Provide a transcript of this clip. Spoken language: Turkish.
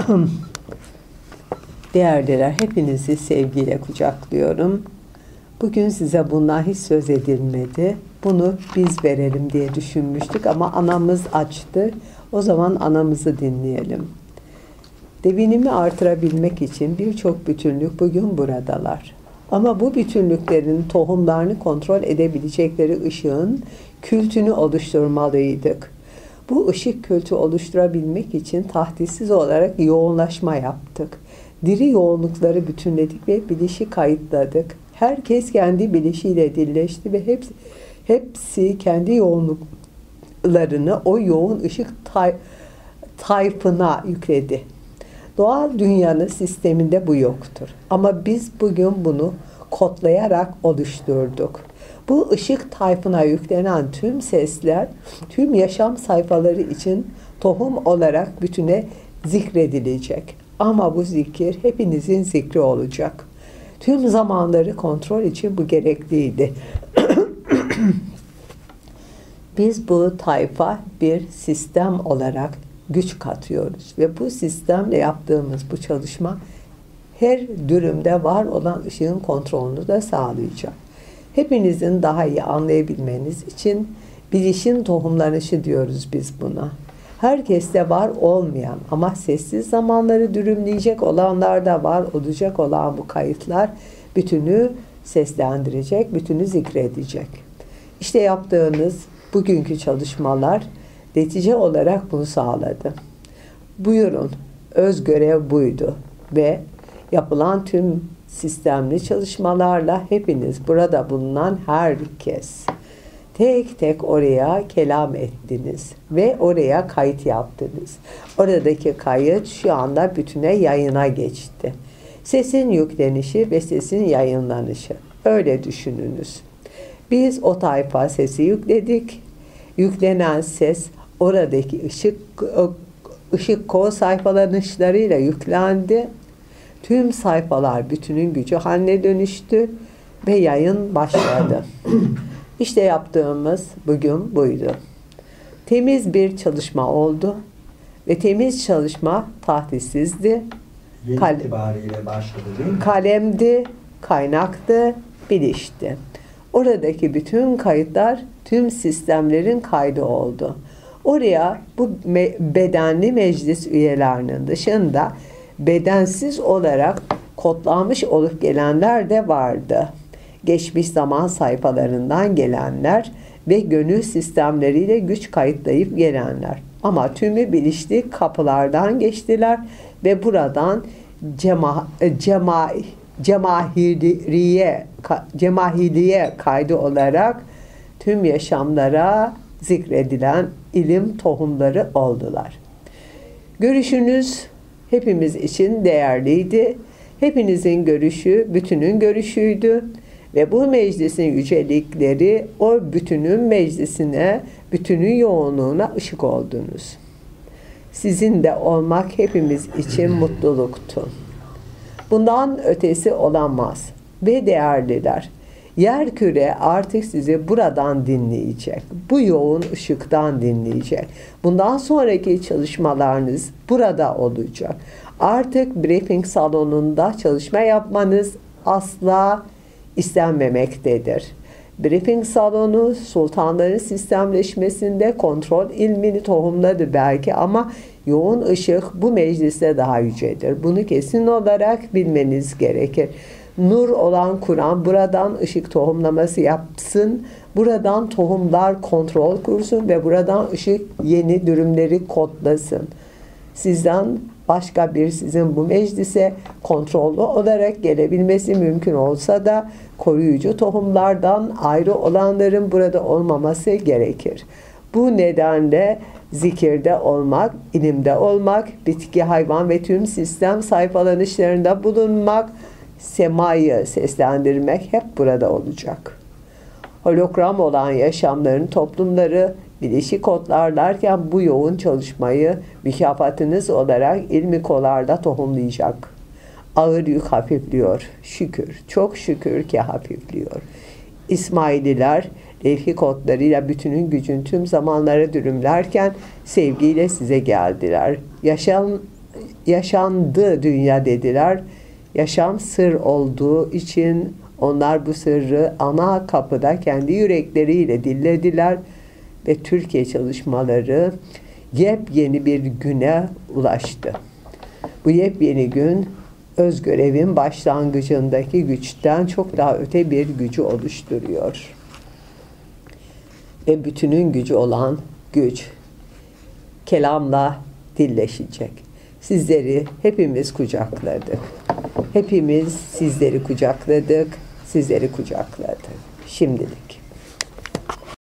Değerliler, hepinizi sevgiyle kucaklıyorum. Bugün size bundan hiç söz edilmedi. Bunu biz verelim diye düşünmüştük ama anamız açtı. O zaman anamızı dinleyelim. Devinimi artırabilmek için birçok bütünlük bugün buradalar. Ama bu bütünlüklerin tohumlarını kontrol edebilecekleri ışığın kültünü oluşturmalıydık. Bu ışık kültü oluşturabilmek için tahdidsiz olarak yoğunlaşma yaptık. Diri yoğunlukları bütünledik ve bilişi kayıtladık. Herkes kendi bilişiyle dilleşti ve hepsi kendi yoğunluklarını o yoğun ışık tayfına yükledi. Doğal dünyanın sisteminde bu yoktur. Ama biz bugün bunu kodlayarak oluşturduk. Bu ışık tayfına yüklenen tüm sesler, tüm yaşam sayfaları için tohum olarak bütüne zikredilecek. Ama bu zikir hepinizin zikri olacak. Tüm zamanları kontrol için bu gerekliydi. Biz bu tayfa bir sistem olarak güç katıyoruz. Ve bu sistemle yaptığımız bu çalışma her durumda var olan ışığın kontrolünü de sağlayacak. Hepinizin daha iyi anlayabilmeniz için bilişin tohumlanışı diyoruz biz buna. Herkeste var olmayan ama sessiz zamanları dürümleyecek olanlar da var olacak olan bu kayıtlar bütünü seslendirecek, bütünü zikredecek. İşte yaptığınız bugünkü çalışmalar netice olarak bunu sağladı. Buyurun, öz görev buydu ve yapılan tüm sistemli çalışmalarla hepiniz burada bulunan herkes tek tek oraya kelam ettiniz ve oraya kayıt yaptınız. Oradaki kayıt şu anda bütüne yayına geçti. Sesin yüklenişi ve sesin yayınlanışı. Öyle düşününüz. Biz o tayfa sesi yükledik. Yüklenen ses oradaki ışık kod sayfalanışlarıyla yüklendi. Tüm sayfalar bütünün gücü haline dönüştü ve yayın başladı. İşte yaptığımız bugün buydu. Temiz bir çalışma oldu ve temiz çalışma tahdissizdi. İtibariyle başladı değil mi? Kalemdi, kaynaktı, bilişti. Oradaki bütün kayıtlar tüm sistemlerin kaydı oldu. Oraya bu bedenli meclis üyelerinin dışında bedensiz olarak kodlanmış olup gelenler de vardı. Geçmiş zaman sayfalarından gelenler ve gönül sistemleriyle güç kayıtlayıp gelenler. Ama tümü bilişli kapılardan geçtiler ve buradan cemahiriye kaydı olarak tüm yaşamlara zikredilen ilim tohumları oldular. Görüşünüz hepimiz için değerliydi. Hepinizin görüşü bütünün görüşüydü. Ve bu meclisin yücelikleri o bütünün meclisine, bütünün yoğunluğuna ışık oldunuz. Sizin de olmak hepimiz için mutluluktu. Bundan ötesi olamaz. Ve değerliler, yerküre artık sizi buradan dinleyecek. Bu yoğun ışıktan dinleyecek. Bundan sonraki çalışmalarınız burada olacak. Artık briefing salonunda çalışma yapmanız asla istenmemektedir. Briefing salonu sultanların sistemleşmesinde kontrol ilmini tohumladı belki ama yoğun ışık bu mecliste daha yücedir. Bunu kesin olarak bilmeniz gerekir. Nur olan Kur'an buradan ışık tohumlaması yapsın, buradan tohumlar kontrol kursun ve buradan ışık yeni dürümleri kodlasın. Sizden başka bir sizin bu meclise kontrollü olarak gelebilmesi mümkün olsa da koruyucu tohumlardan ayrı olanların burada olmaması gerekir. Bu nedenle zikirde olmak, ilimde olmak, bitki, hayvan ve tüm sistem sayfalanışlarında bulunmak, semayı seslendirmek hep burada olacak. Hologram olan yaşamların toplumları bilişi kodlarlarken bu yoğun çalışmayı mükafatınız olarak ilmi kolarda tohumlayacak. Ağır yük hafifliyor. Şükür, çok şükür ki hafifliyor. İsmaililer levh-i kodlarıyla bütünün gücün tüm zamanlara dürümlerken sevgiyle size geldiler. yaşandı dünya dediler. Yaşam sır olduğu için onlar bu sırrı ana kapıda kendi yürekleriyle dinlediler ve Türkiye çalışmaları yepyeni bir güne ulaştı. Bu yepyeni gün öz görevin başlangıcındaki güçten çok daha öte bir gücü oluşturuyor. Ve bütünün gücü olan güç kelamla dilleşecek. Sizleri hepimiz kucakladık. Hepimiz sizleri kucakladık, sizleri kucakladık. Şimdilik.